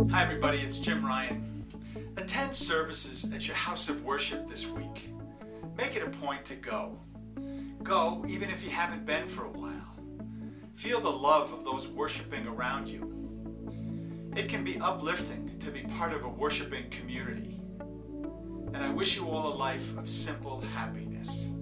Hi everybody, it's Jim Ryan. Attend services at your house of worship this week. Make it a point to go. Go even if you haven't been for a while. Feel the love of those worshiping around you. It can be uplifting to be part of a worshiping community. And I wish you all a life of simple happiness.